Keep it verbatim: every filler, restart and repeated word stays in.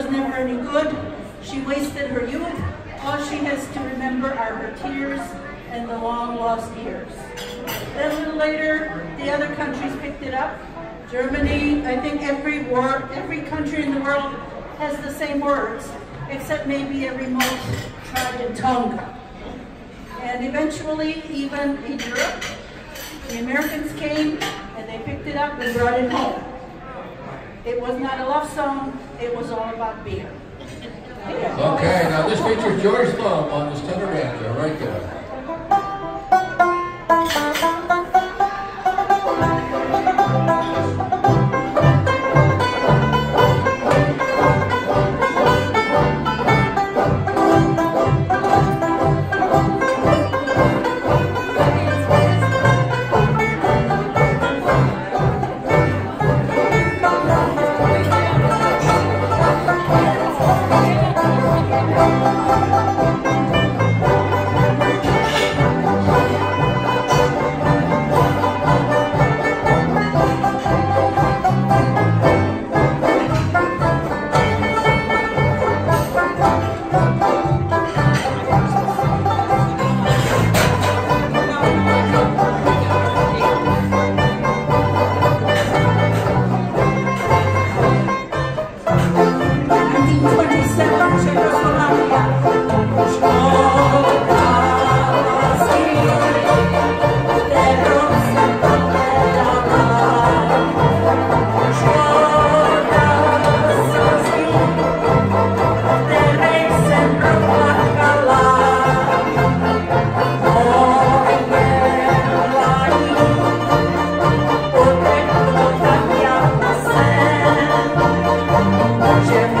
was never any good. She wasted her youth. All she has to remember are her tears and the long lost years. Then a little later, the other countries picked it up. Germany, I think every war, every country in the world has the same words, except maybe a remote tribe in Tonga. And eventually, even in Europe, the Americans came and they picked it up and brought it home. It was not a love song, it was all about beer. Okay, now this features George Thumb on his tenor banjo right there. Jim